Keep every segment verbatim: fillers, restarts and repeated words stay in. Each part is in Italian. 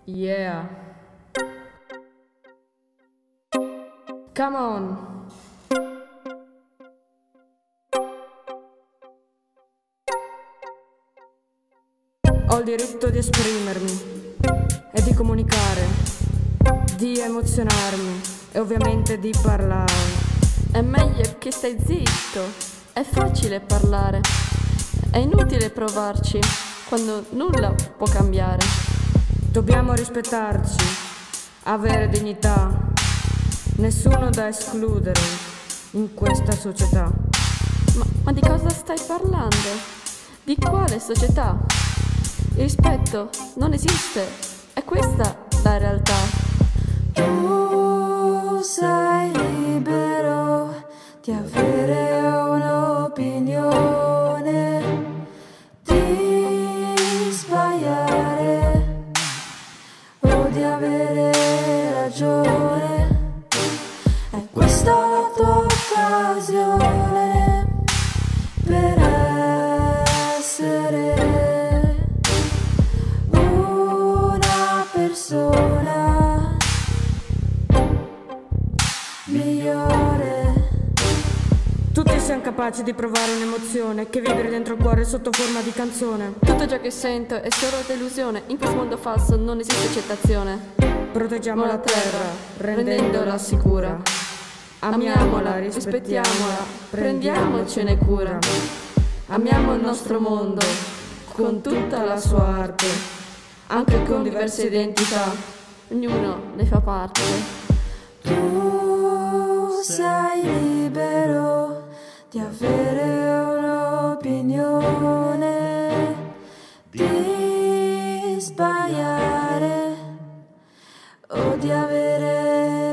Yeah. Come on. Ho il diritto di esprimermi e di comunicare, di emozionarmi e ovviamente di parlare. È meglio che stai zitto, è facile parlare, è inutile provarci quando nulla può cambiare. Dobbiamo rispettarci, avere dignità, nessuno da escludere in questa società. Ma, ma di cosa stai parlando? Di quale società? Il rispetto non esiste, è questa la realtà. Tu sei libero di avere un'opinione, di sbagliare o di avere ragione. È questa la tua occasione per essere una persona migliore. Tutti siamo capaci di provare un'emozione che vibre dentro il cuore sotto forma di canzone. Tutto ciò che sento è solo delusione, in questo mondo falso non esiste accettazione. Proteggiamo la terra, rendendola rendendola sicura. Amiamola, rispettiamola, prendiamocene cura. Amiamo il nostro mondo con tutta la sua arte, anche con diverse identità, ognuno ne fa parte. Tu sei libero di avere un'opinione, di sbagliare o di avere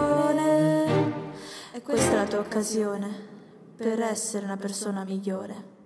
ragione. E questa è la tua occasione per essere una persona migliore.